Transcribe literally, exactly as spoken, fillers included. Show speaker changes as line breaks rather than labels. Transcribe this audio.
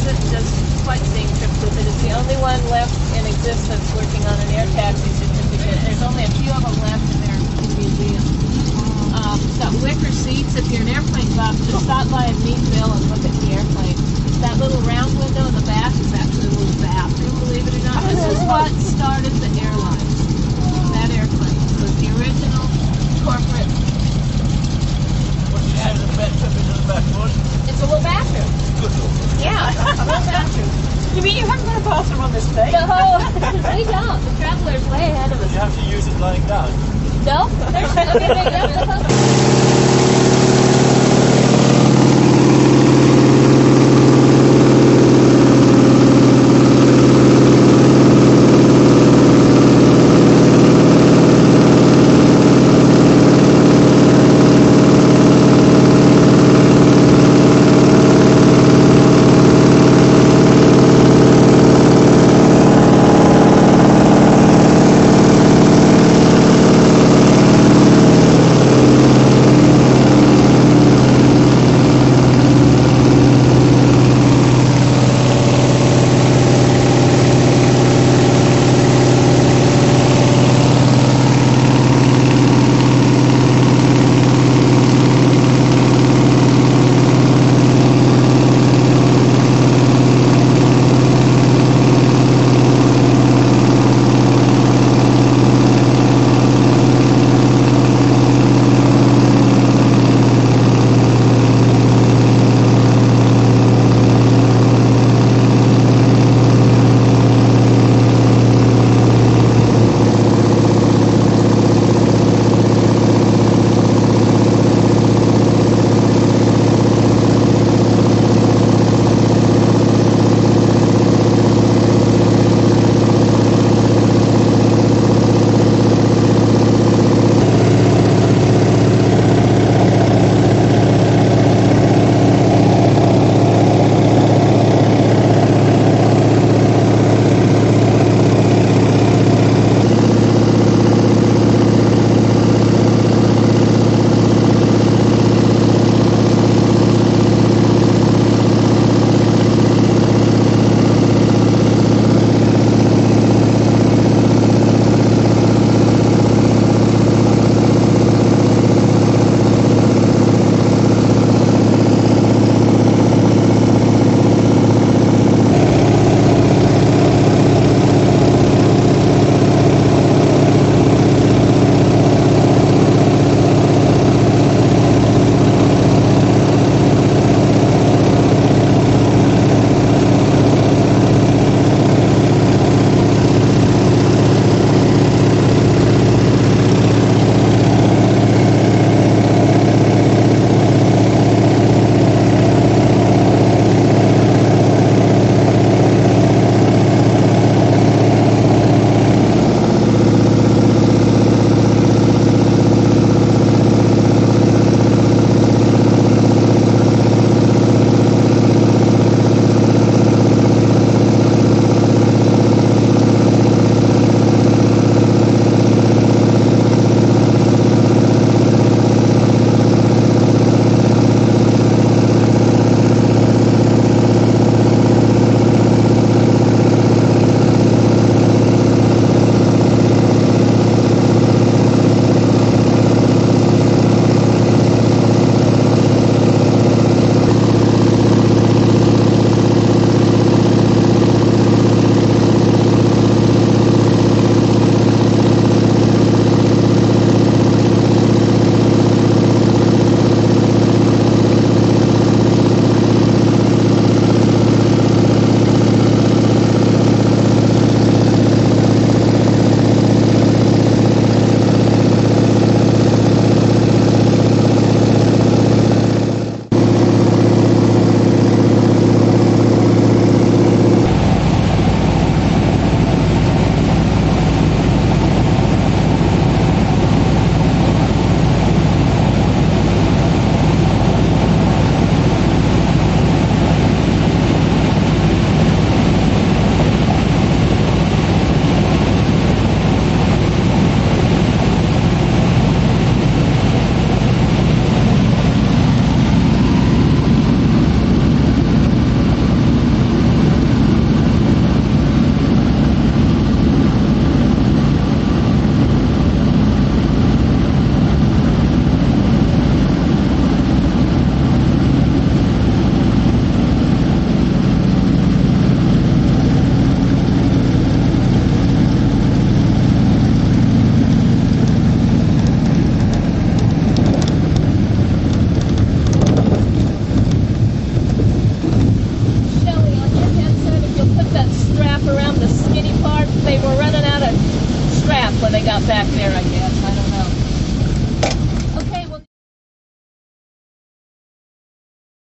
it and does sightseeing trips with it. It's the only one left in existence working on an air taxi certificate. There's only a few of them left in their museum. Um, it's got wicker seats. If you're an airplane buff, just stop by and meet Bill and look at the airplane. That little round window in the back is actually a little bathroom, believe it or not. This is what started the airline. That airplane was the original corporate.
What you have in the back, up into the back one?
It's a little bathroom.
Good little.
Yeah, a little bathroom.
You mean you haven't got a bathroom on this thing?
No, we don't. The traveler's way ahead of us.
You have to use it lying down.
No, there's okay, wait, you have to look. they were running out of scrap when they got back there, I guess.